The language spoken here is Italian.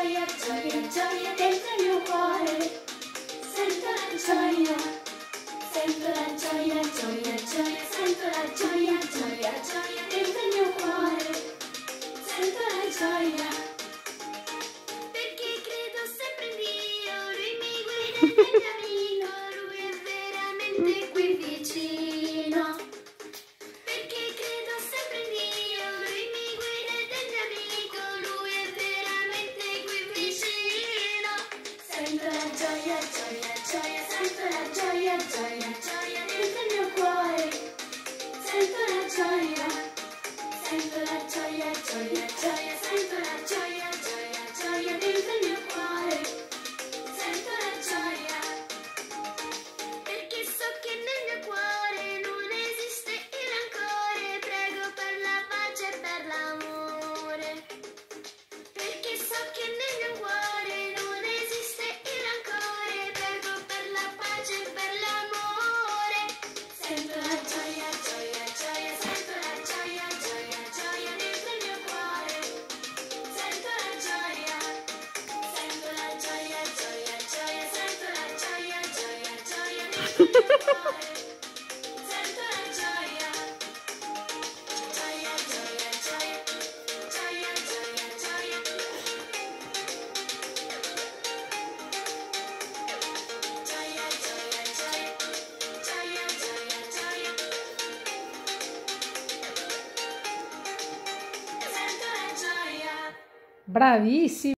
gioia, gioia, gioia dentro il mio cuore. Sento la gioia, sento la gioia, gioia, gioia, sento la gioia, gioia, gioia dentro il mio cuore. Sento la gioia, perché credo sempre in Dio, Lui mi guida ed è mio amico, Lui è veramente qui vicino. Perché credo sempre in Dio, Lui mi guida ed è mio amico, Lui è veramente qui vicino. Sento la gioia, gioia, gioia, sento la gioia, gioia, gioia dentro il mio cuore. Sento la gioia, sento la gioia, gioia, gioia, sento la gioia, gioia, gioia dentro il mio cuore. Sento la gioia, perché so che nel mio cuore non esiste il rancore. Prego per la pace e per l'amore. Perché so che nel mio cuore non esiste il rancore. Prego per la pace e per l'amore. Sento la gioia, gioia, gioia, sento la gioia, gioia, gioia dentro il mio cuore. Sento la gioia, sento la gioia, gioia, gioia, sento la gioia, gioia, gioia dentro il mio cuore. Sento la gioia, gioia, gioia, gioia, gioia, gioia, gioia. Gioia, gioia, gioia, gioia, gioia, gioia. Sento la gioia. Bravissima!